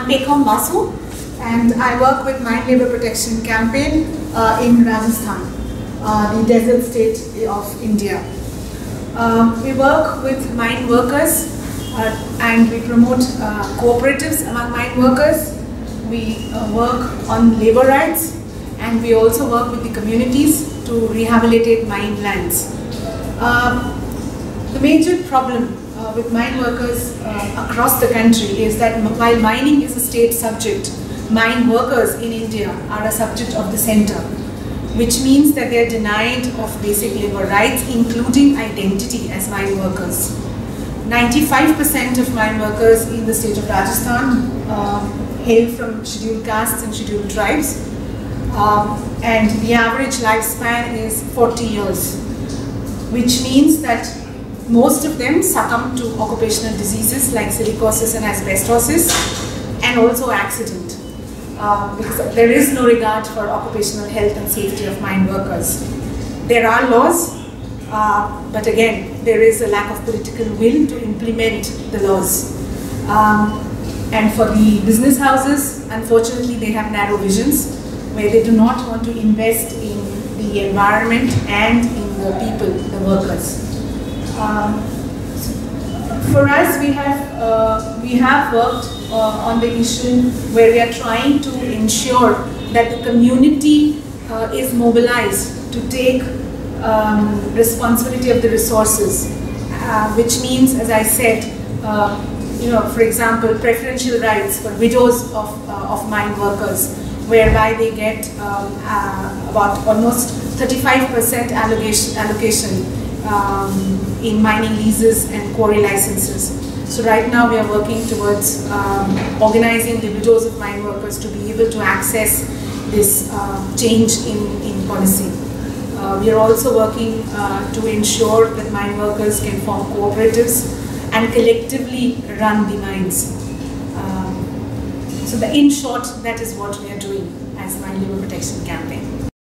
I'm Pekhom Basu, and I work with Mine Labour Protection Campaign in Rajasthan, the desert state of India. We work with mine workers and we promote cooperatives among mine workers. We work on labour rights, and we also work with the communities to rehabilitate mine lands. The major problem with mine workers across the country is that while mining is a state subject, mine workers in India are a subject of the centre, which means that they are denied of basic labour rights, including identity as mine workers. 95% of mine workers in the state of Rajasthan hail from scheduled castes and scheduled tribes, and the average lifespan is 40 years, which means that most of them succumb to occupational diseases like silicosis and asbestosis, and also accident, because there is no regard for occupational health and safety of mine workers. There are laws, but again, there is a lack of political will to implement the laws. And for the business houses, unfortunately, they have narrow visions where they do not want to invest in the environment and in the people, the workers. For us, we have worked on the issue where we are trying to ensure that the community is mobilized to take responsibility of the resources, which means, as I said, for example, preferential rights for widows of mine workers, whereby they get about almost 35% allocation in mining leases and quarry licenses. So right now we are working towards organizing the widows of mine workers to be able to access this change in policy. We are also working to ensure that mine workers can form cooperatives and collectively run the mines. So in short, that is what we are doing as Mine Labour Protection Campaign.